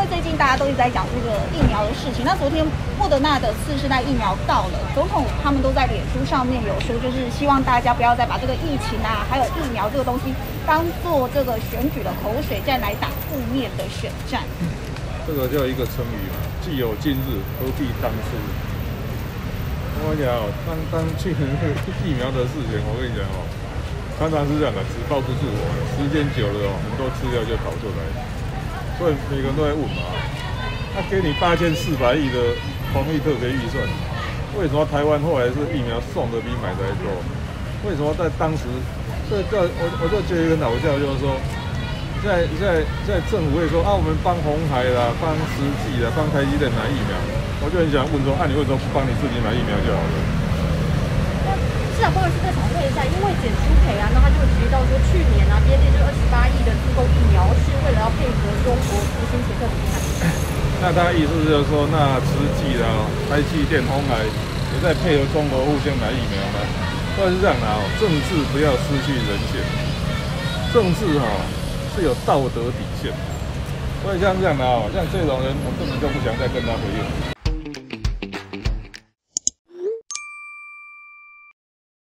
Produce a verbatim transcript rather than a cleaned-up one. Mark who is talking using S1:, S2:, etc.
S1: 为最近大家都一直在讲这个疫苗的事情，那昨天莫德纳的次世代疫苗到了，总统他们都在脸书上面有说，就是希望大家不要再把这个疫情啊，还有疫苗这个东西当做这个选举的口水战来打负面的选战。
S2: 这个叫一个成语嘛，既有今日，何必当初？我跟你讲哦，当当去年那个疫苗的事情，我跟你讲哦，常常是这样的，纸包不住火，时间久了哦，很多资料就跑出来，所以每个人都在问嘛，他给你八千四百亿的防疫特别预算，为什么台湾后来是疫苗送的比买的还多？为什么在当时，这这我我就觉得一个搞笑，就是说。现在现在现在政府会说啊，我们帮鸿海啦，帮实际啦，帮台积电买疫苗，我就很想问说，啊，你为什么不帮你自己买疫苗就好了？
S3: 那市长不好意思再讨论一下，因为简书培啊，那他就提到说，去年啊，B N T这二十八亿的自购疫苗是为了要配合中国复兴捷克比赛。
S2: 那他意思就是说，那实际啦，台积电、鸿海也在配合中国互相买疫苗吗？或者是这样的哦，政治不要失去人性，政治哈、哦。是有道德底线，所以像这样的哦，像这种人，我根本就不想再跟他回应。